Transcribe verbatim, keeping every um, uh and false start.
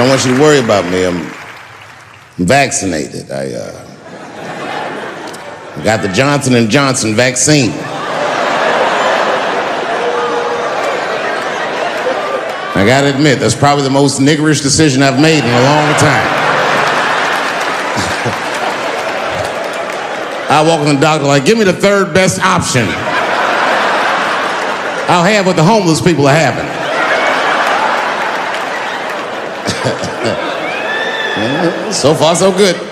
don't want you to worry about me. I'm, I'm vaccinated. I uh, got the Johnson and Johnson vaccine. I gotta admit, that's probably the most niggerish decision I've made in a long time. I walk in the doctor like, give me the third best option. I'll have what the homeless people are having. So far, so good.